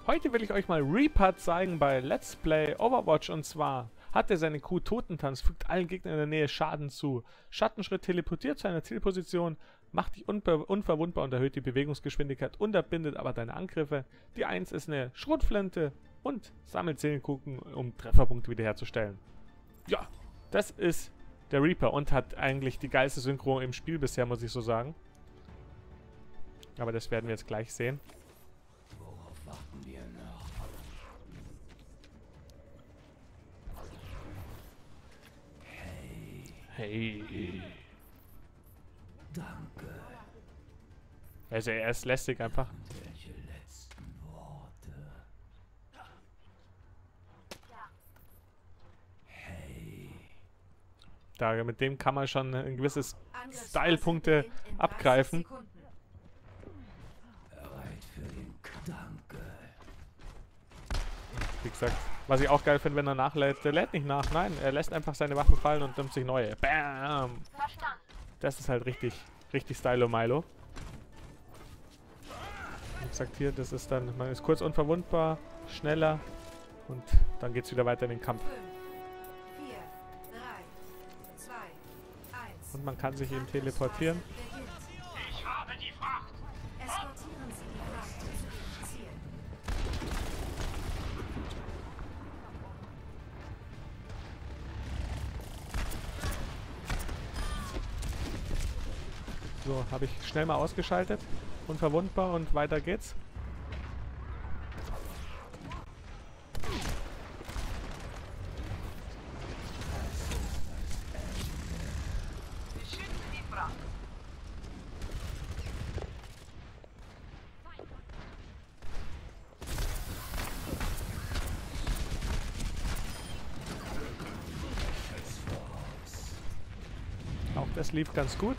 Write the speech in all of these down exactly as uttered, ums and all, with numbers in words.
Heute will ich euch mal Reaper zeigen bei Let's Play Overwatch, und zwar hat er seine Crew Totentanz, fügt allen Gegnern in der Nähe Schaden zu. Schattenschritt teleportiert zu einer Zielposition, macht dich unver unverwundbar und erhöht die Bewegungsgeschwindigkeit, unterbindet aber deine Angriffe. Die eins ist eine Schrotflinte und sammelt Seelenkuchen, um Trefferpunkte wiederherzustellen. Ja, das ist der Reaper und hat eigentlich die geilste Synchro im Spiel bisher, muss ich so sagen. Aber das werden wir jetzt gleich sehen. Worauf warten wir noch? Hey. Hey. Danke. Also er ist lästig einfach. Und welche letzten Worte? Hey. Da, mit dem kann man schon ein gewisses Style-Punkte abgreifen. Bereit für den K Danke. Wie gesagt, was ich auch geil finde, wenn er nachlädt. Der lädt nicht nach, nein, er lässt einfach seine Waffen fallen und nimmt sich neue. Bam! Das ist halt richtig, richtig Stylo-Milo. Wie gesagt, hier, das ist dann, man ist kurz unverwundbar, schneller und dann geht's wieder weiter in den Kampf. Und man kann sich eben teleportieren. Ich habe die Fracht! Eskortieren Sie die Fracht zum Ziel. So, habe ich schnell mal ausgeschaltet. Unverwundbar und weiter geht's. Beschütze die Fracht! Auch das lief ganz gut.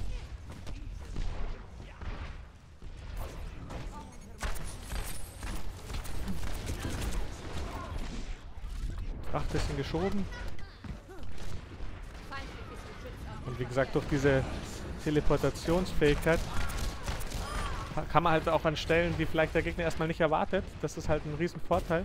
Fracht bisschen geschoben. Und wie gesagt, durch diese Teleportationsfähigkeit kann man halt auch an Stellen, die vielleicht der Gegner erstmal nicht erwartet. Das ist halt ein riesen Vorteil.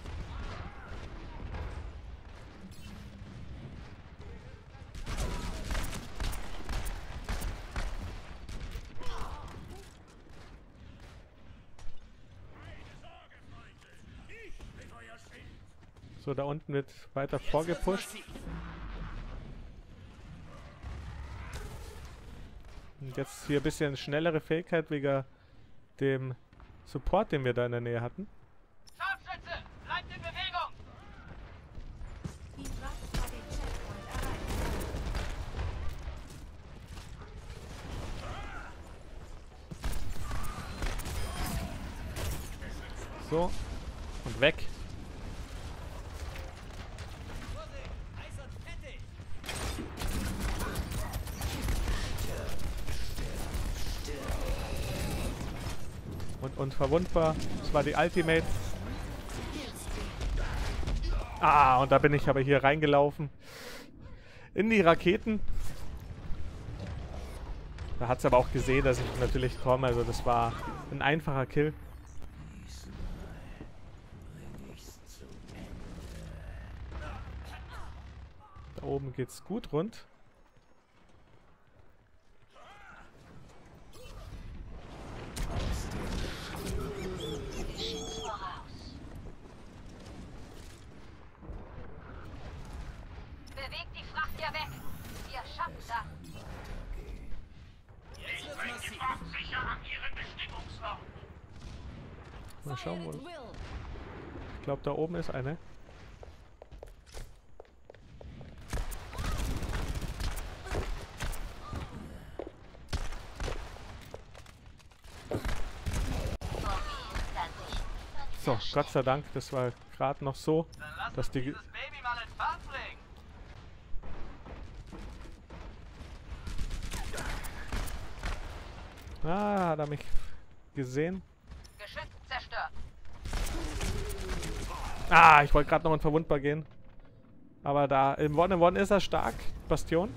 So, da unten wird weiter vorgepusht. Und jetzt hier ein bisschen schnellere Fähigkeit wegen dem Support, den wir da in der Nähe hatten. Scharfschütze! Bleibt in Bewegung! Die Fracht hat den Checkpoint erreicht. So, und weg. Und unverwundbar. Das war die Ultimate. Ah, und da bin ich aber hier reingelaufen. In die Raketen. Da hat es aber auch gesehen, dass ich natürlich komme. Also das war ein einfacher Kill. Da oben geht's gut rund. Bewegt die Fracht ja weg! Ihr schafft das! Ich bringe die Fracht sicher an ihren Bestimmungsort! Mal schauen, wo. Ich glaube, da oben ist eine. So, Gott sei Dank, das war gerade noch so, Dann lass dass uns die... dieses Baby mal in Fahrt bringen! Ah, hat er mich gesehen. Geschütz zerstört! Ah, ich wollte gerade noch unverwundbar gehen. Aber da, im One in One ist er stark. Bastion.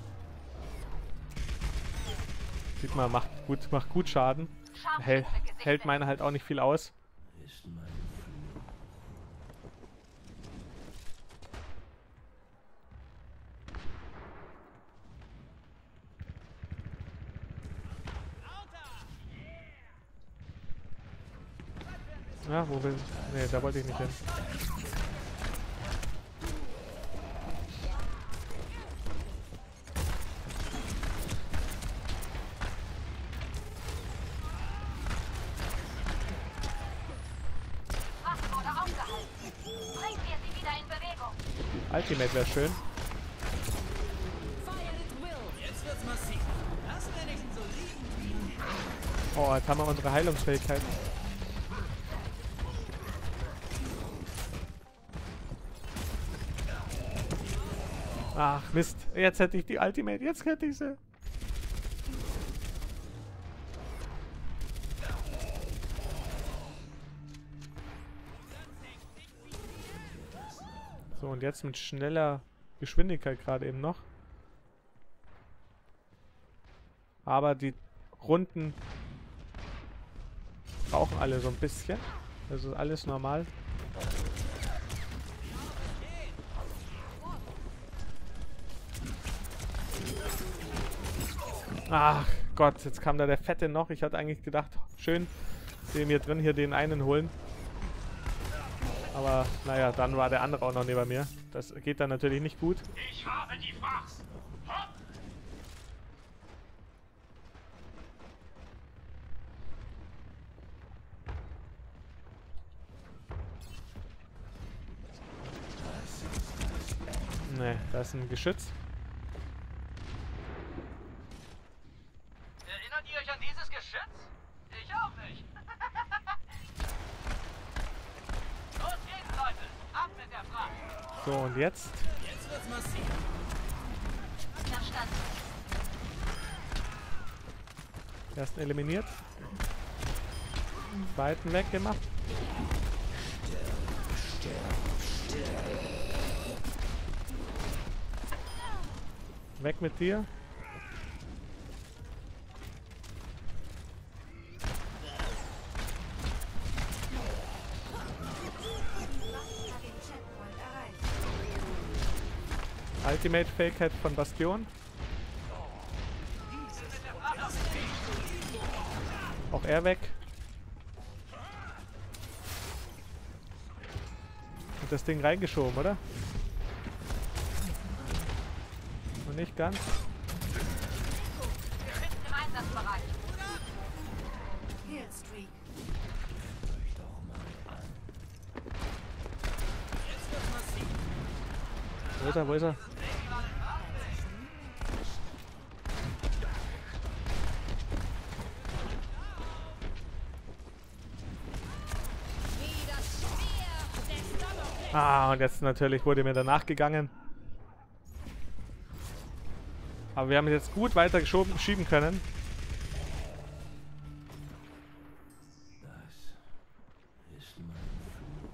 Sieht man, macht gut, macht gut Schaden. Hält, hält meine halt auch nicht viel aus. Ist mein Ja, wo will ich? Ne, da wollte ich nicht hin. Fracht wurde aufgehalten. Bringen wir sie wieder in Bewegung. Ultimate wäre schön. Oh, jetzt haben wir unsere Heilungsfähigkeit. Ach, Mist. Jetzt hätte ich die Ultimate. Jetzt hätte ich sie. So, und jetzt mit schneller Geschwindigkeit gerade eben noch. Aber die Runden brauchen alle so ein bisschen. Das ist alles normal. Ach Gott, jetzt kam da der Fette noch. Ich hatte eigentlich gedacht, schön, den wir drin hier den einen holen. Aber naja, dann war der andere auch noch neben mir. Das geht dann natürlich nicht gut. Ich habe die Fracht. Hopp. Ne, da ist ein Geschütz. Erinnert ihr euch an dieses Geschütz? Ich auch nicht. Los geht's, Leute. Ab mit der Fracht. So, und jetzt? Jetzt wird's massiv. Verstanden. Ersten eliminiert. Zweiten weggemacht. Weg mit dir. Ultimate-Fähigkeit von Bastion. Auch er weg. Und das Ding reingeschoben, oder? Und nicht ganz. Wir sind im Einsatzbereich. Killstreak. Wo ist er? Wo ist er? Ah, und jetzt natürlich wurde mir danach gegangen. Aber wir haben jetzt gut weiter geschoben, schieben können. Das ist mein Fluch.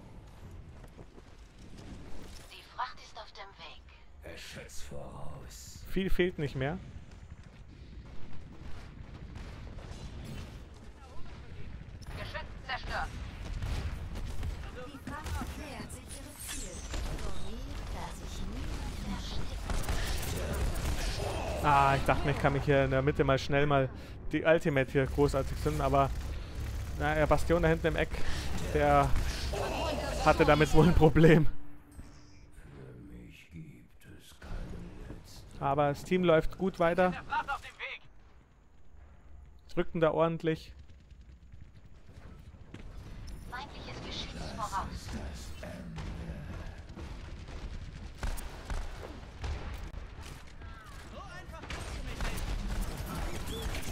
Die Fracht ist auf dem Weg. Geschütz voraus. Viel fehlt nicht mehr. Geschütz zerstört. Die Fracht nähert sich ihrem Ziel. Ah, ich dachte mir, ich kann mich hier in der Mitte mal schnell mal die Ultimate hier großartig zünden, aber na, der Bastion da hinten im Eck, der hatte damit wohl ein Problem. Für mich gibt es keine letzte. Aber das Team läuft gut weiter, Der Fracht auf dem Weg. drückten da ordentlich. Feindliches Geschütz voraus. So einfach bist du nicht, Mensch.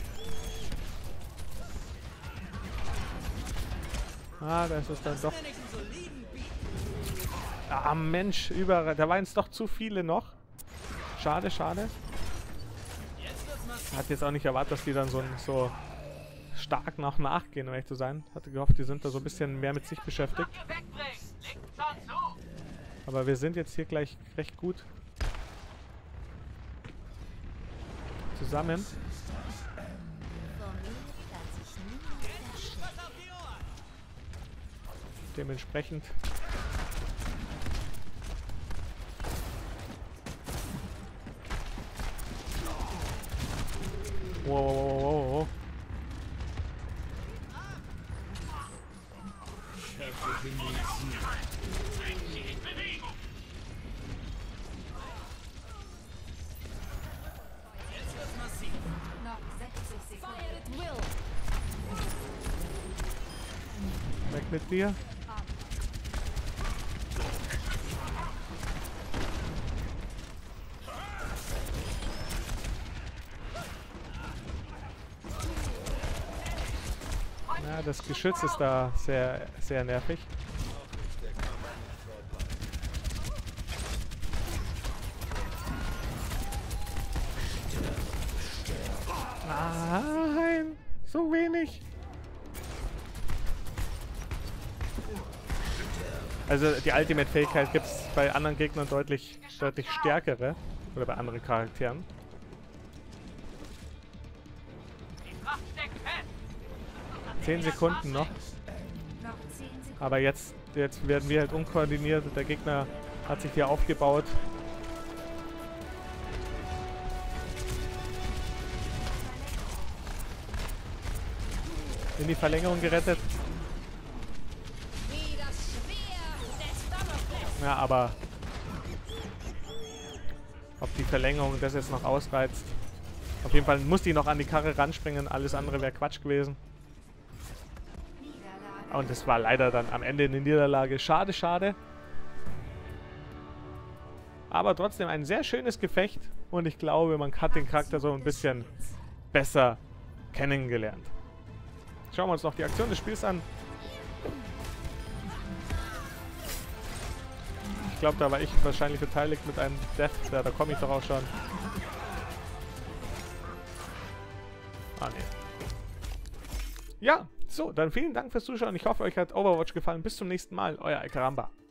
Ah, das ist dann doch... Wenn ich einen soliden Beat. Ah, Mensch, überall. Da waren es doch zu viele noch. Schade, schade. Jetzt wird's massiv. Hat jetzt auch nicht erwartet, dass die dann so, so stark nach nachgehen, um ehrlich zu sein. Hatte gehofft, die sind da so ein bisschen mehr mit sich beschäftigt. Fracht ihr wegbringt. Legt Zorn zu. Aber wir sind jetzt hier gleich recht gut zusammen. Was auf die Ohren. Dementsprechend. Wow, wow, wow, wow, wow. mit dir. Ja, das Geschütz ist da sehr, sehr nervig. Nein, so wenig. Also die Ultimate-Fähigkeit gibt es bei anderen Gegnern deutlich, deutlich stärkere. Oder bei anderen Charakteren. Die Fracht steckt fest. Zehn Sekunden noch. Noch zehn Sekunden. Aber jetzt, jetzt werden wir halt unkoordiniert. Der Gegner hat sich hier aufgebaut. In die Verlängerung gerettet. Wie das Schwert des Damokles. Ja, aber ob die Verlängerung das jetzt noch ausreizt. Auf jeden Fall muss die noch an die Karre ranspringen. Alles andere wäre Quatsch gewesen. Niederlage. Und es war leider dann am Ende eine Niederlage. Schade, schade. Aber trotzdem ein sehr schönes Gefecht. Und ich glaube, man hat den Charakter so ein bisschen besser kennengelernt. Schauen wir uns noch die Aktion des Spiels an. Ich glaube, da war ich wahrscheinlich beteiligt mit einem Death. Da, da komme ich doch auch schon. Ah, nee. Ja, so, dann vielen Dank fürs Zuschauen. Ich hoffe, euch hat Overwatch gefallen. Bis zum nächsten Mal. Euer Alcaramba.